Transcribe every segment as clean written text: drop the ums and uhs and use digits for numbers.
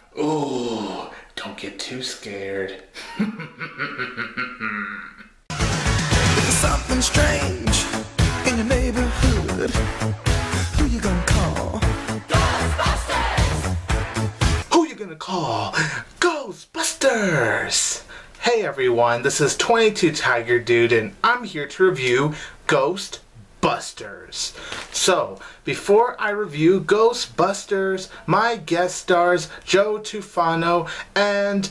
Ooh, don't get too scared. There's something strange in your neighborhood. Who you gonna call? Ghostbusters! Who you gonna call? Ghostbusters! Hey everyone, this is 22 Tiger Dude and I'm here to review Ghostbusters. So, before I review Ghostbusters, my guest stars Joe Tufano and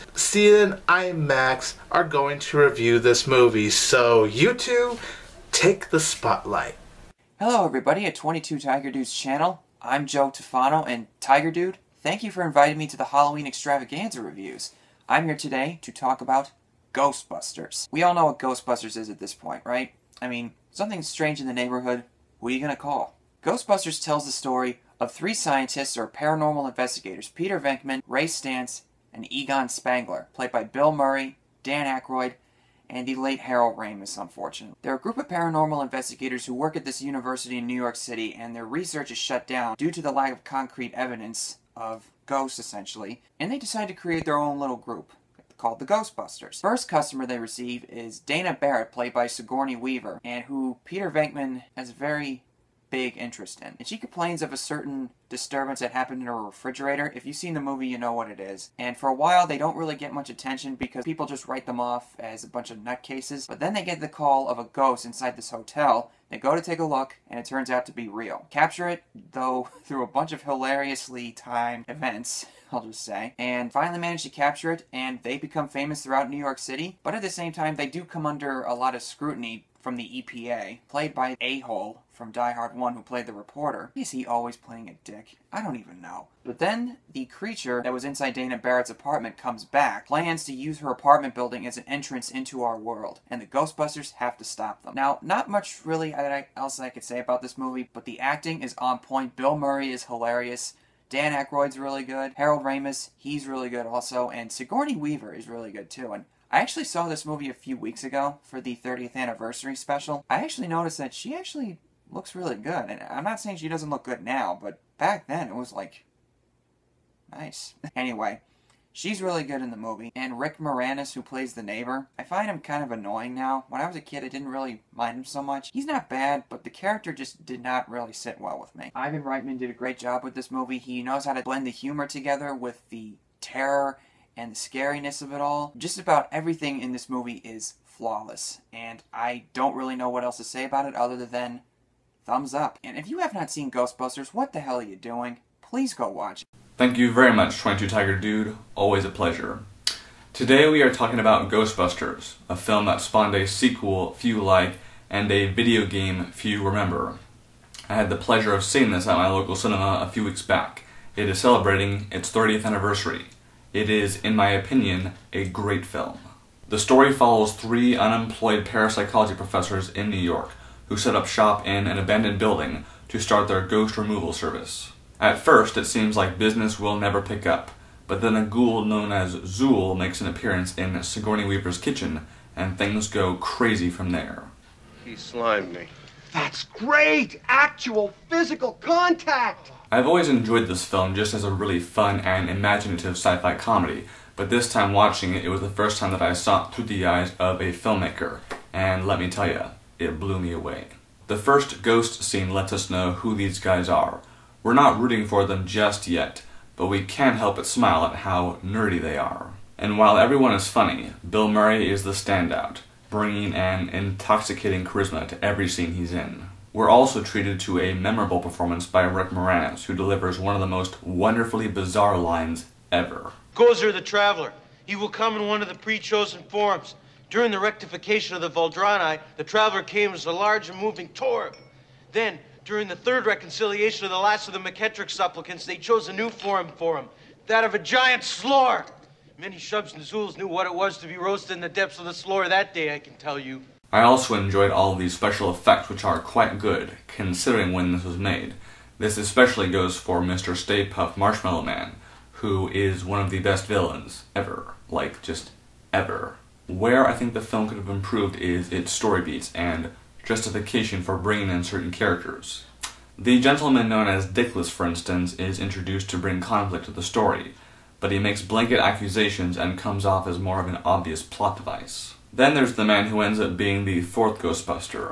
SeeItInIMAX are going to review this movie. So, you two, take the spotlight. Hello everybody at 22 Tiger Dude's channel. I'm Joe Tufano and Tiger Dude, thank you for inviting me to the Halloween Extravaganza reviews. I'm here today to talk about Ghostbusters. We all know what Ghostbusters is at this point, right? I mean, something strange in the neighborhood, who are you gonna call? Ghostbusters tells the story of three scientists or paranormal investigators, Peter Venkman, Ray Stantz, and Egon Spangler, played by Bill Murray, Dan Aykroyd, and the late Harold Ramis, unfortunately. They're a group of paranormal investigators who work at this university in New York City, and their research is shut down due to the lack of concrete evidence of ghosts, essentially, and they decide to create their own little group called the Ghostbusters. First customer they receive is Dana Barrett, played by Sigourney Weaver, and who Peter Venkman has a very big interest in. And she complains of a certain disturbance that happened in her refrigerator. If you've seen the movie, you know what it is. And for a while, they don't really get much attention because people just write them off as a bunch of nutcases. But then they get the call of a ghost inside this hotel. They go to take a look, and it turns out to be real. Capture it, though, through a bunch of hilariously timed events, I'll just say, and finally manage to capture it, and they become famous throughout New York City. But at the same time, they do come under a lot of scrutiny from the EPA, played by A-Hole from Die Hard 1, who played the reporter. Is he always playing a dick? I don't even know. But then, the creature that was inside Dana Barrett's apartment comes back, plans to use her apartment building as an entrance into our world, and the Ghostbusters have to stop them. Now, not much really else I could say about this movie, but the acting is on point. Bill Murray is hilarious. Dan Aykroyd's really good. Harold Ramis, he's really good also. And Sigourney Weaver is really good too. And I actually saw this movie a few weeks ago for the 30th anniversary special. I actually noticed that she actually looks really good. And I'm not saying she doesn't look good now, but back then it was like, nice. Anyway, she's really good in the movie. And Rick Moranis, who plays the neighbor, I find him kind of annoying now. When I was a kid, I didn't really mind him so much. He's not bad, but the character just did not really sit well with me. Ivan Reitman did a great job with this movie. He knows how to blend the humor together with the terror and the scariness of it all. Just about everything in this movie is flawless. And I don't really know what else to say about it other than thumbs up. And if you have not seen Ghostbusters, what the hell are you doing? Please go watch it. Thank you very much, 22 Tiger Dude. Always a pleasure. Today we are talking about Ghostbusters, a film that spawned a sequel few like and a video game few remember. I had the pleasure of seeing this at my local cinema a few weeks back. It is celebrating its 30th anniversary. It is, in my opinion, a great film. The story follows three unemployed parapsychology professors in New York who set up shop in an abandoned building to start their ghost removal service. At first, it seems like business will never pick up, but then a ghoul known as Zool makes an appearance in Sigourney Weaver's kitchen, and things go crazy from there. He slimed me. That's great! Actual physical contact! I've always enjoyed this film just as a really fun and imaginative sci-fi comedy, but this time watching it, it was the first time that I saw it through the eyes of a filmmaker, and let me tell you, it blew me away. The first ghost scene lets us know who these guys are. We're not rooting for them just yet, but we can't help but smile at how nerdy they are. And while everyone is funny, Bill Murray is the standout, bringing an intoxicating charisma to every scene he's in. We're also treated to a memorable performance by Rick Moranis, who delivers one of the most wonderfully bizarre lines ever. Gozer the Traveler. He will come in one of the pre-chosen forms. During the rectification of the Voldrani, the Traveler came as a large and moving torb. Then, during the third reconciliation of the last of the McKettrick supplicants, they chose a new form for him, that of a giant slore. Many Shubs and Zools knew what it was to be roasted in the depths of the slore that day, I can tell you. I also enjoyed all of these special effects, which are quite good, considering when this was made. This especially goes for Mr. Stay Puft Marshmallow Man, who is one of the best villains ever. Like, just ever. Where I think the film could have improved is its story beats and justification for bringing in certain characters. The gentleman known as Dickless, for instance, is introduced to bring conflict to the story, but he makes blanket accusations and comes off as more of an obvious plot device. Then there's the man who ends up being the fourth Ghostbuster.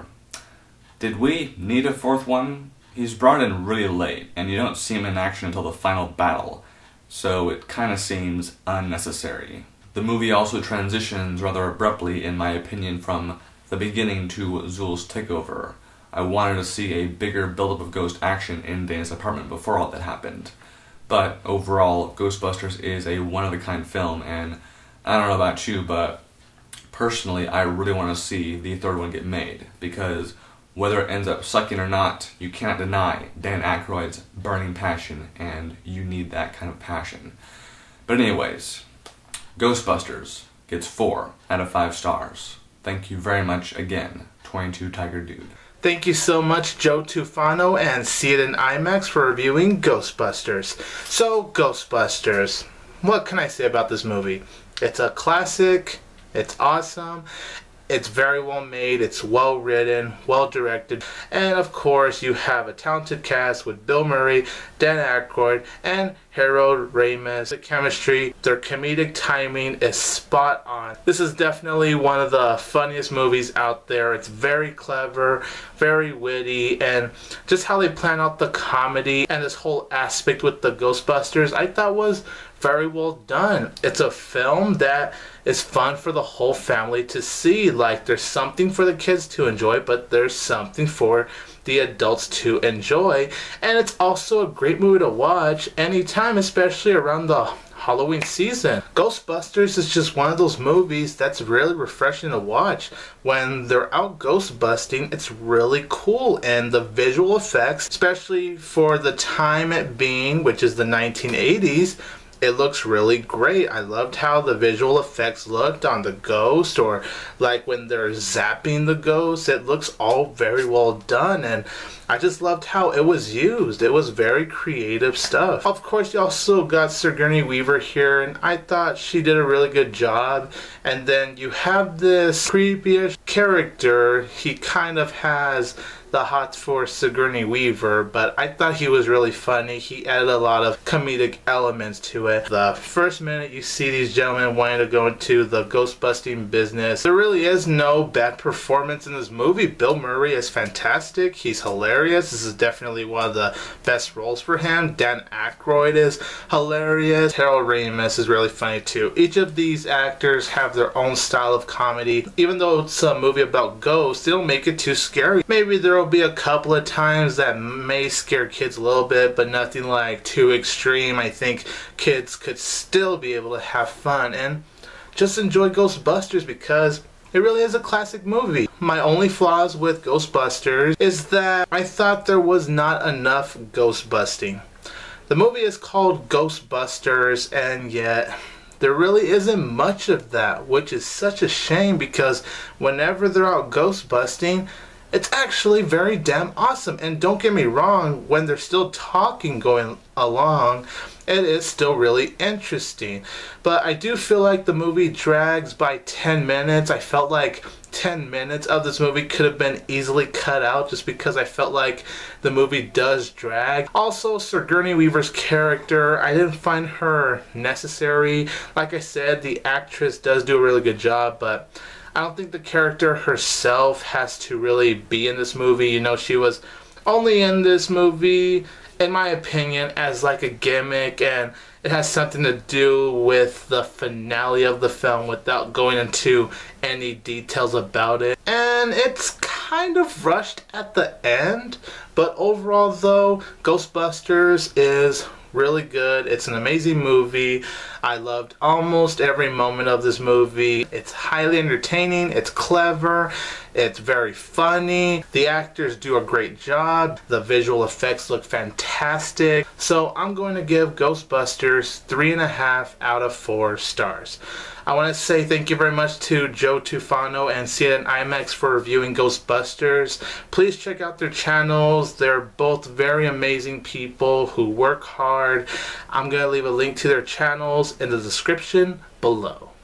Did we need a fourth one? He's brought in really late, and you don't see him in action until the final battle, so it kinda seems unnecessary. The movie also transitions rather abruptly, in my opinion, from the beginning to Zuul's takeover. I wanted to see a bigger buildup of ghost action in Dana's apartment before all that happened. But overall, Ghostbusters is a one-of-a-kind film, and I don't know about you, but personally, I really want to see the third one get made, because whether it ends up sucking or not, you cannot deny Dan Aykroyd's burning passion, and you need that kind of passion. But anyways, Ghostbusters gets 4 out of 5 stars. Thank you very much again, 22 Tiger Dude. Thank you so much, Joe Tufano and SeeItInIMAX, for reviewing Ghostbusters. So, Ghostbusters. What can I say about this movie? It's a classic, it's awesome, it's very well made, it's well written, well directed, and of course you have a talented cast with Bill Murray, Dan Aykroyd, and Harold Ramis. The chemistry, their comedic timing is spot on. This is definitely one of the funniest movies out there. It's very clever, very witty, and just how they plan out the comedy and this whole aspect with the Ghostbusters, I thought was very well done. It's a film that is fun for the whole family to see. Like, there's something for the kids to enjoy, but there's something for the adults to enjoy. And it's also a great movie to watch anytime, especially around the Halloween season. Ghostbusters is just one of those movies that's really refreshing to watch. When they're out ghost busting, it's really cool, and the visual effects, especially for the time it being, which is the 1980s, it looks really great. I loved how the visual effects looked on the ghost, or like when they're zapping the ghost. It looks all very well done, and I just loved how it was used. It was very creative stuff. Of course, you also got Sigourney Weaver here, and I thought she did a really good job. And then you have this creepyish character. He kind of has the hots for Sigourney Weaver, but I thought he was really funny. He added a lot of comedic elements to it. The first minute you see these gentlemen wanting to go into the ghost busting business, there really is no bad performance in this movie. Bill Murray is fantastic. He's hilarious. This is definitely one of the best roles for him. Dan Aykroyd is hilarious. Harold Ramis is really funny too. Each of these actors have their own style of comedy. Even though it's a movie about ghosts, they don't make it too scary. Maybe there will be a couple of times that may scare kids a little bit, but nothing like too extreme. I think kids could still be able to have fun and just enjoy Ghostbusters, because it really is a classic movie. My only flaws with Ghostbusters is that I thought there was not enough ghost busting. The movie is called Ghostbusters, and yet there really isn't much of that, which is such a shame, because whenever they're out ghost busting, it's actually very damn awesome. And don't get me wrong, when they're still talking going along, it is still really interesting. But I do feel like the movie drags by 10 minutes. I felt like 10 minutes of this movie could have been easily cut out, just because I felt like the movie does drag. Also, Sigourney Weaver's character, I didn't find her necessary. Like I said, the actress does do a really good job, but I don't think the character herself has to really be in this movie. You know, she was only in this movie, in my opinion, as like a gimmick, and it has something to do with the finale of the film without going into any details about it. And it's kind of rushed at the end, but overall though, Ghostbusters is really good. It's an amazing movie. I loved almost every moment of this movie. It's highly entertaining, it's clever, it's very funny. The actors do a great job. The visual effects look fantastic. So I'm going to give Ghostbusters 3.5 out of 4 stars. I want to say thank you very much to Joe Tufano and SeeItInIMAX for reviewing Ghostbusters. Please check out their channels. They're both very amazing people who work hard. I'm going to leave a link to their channels in the description below.